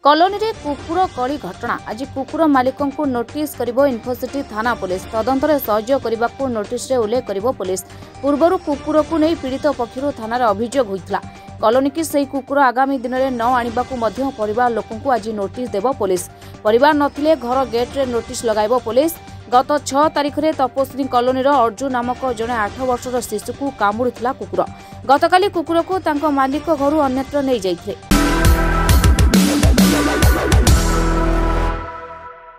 Colony रे कुकुर कली घटना आज कुकुर मालिकों को नोटिस करिबो इन्फोसिटी थाना पुलिस तदंतर सहयोग करने को नोटिस रे उल्लेख करिबो पुलिस। पूर्वर कुकुर को नहीं पीड़ित पक्षर थाना अभियोग होता कॉलोनी की सही कुकुर आगामी दिन में न आने को परिवार लोकों को आज नोटिस देव पुलिस। परिवार नथिले घर गेट रे नोटिस लगाइबो पुलिस। गत 6 तारिख में तपस्वी कॉलोनी अर्जुन नामक जड़े 8 वर्षर शिशु को कामुड़ा कुकुर। गतकाली कुकुर को मालिक घर अन्यत्र नहीं जाइथिले।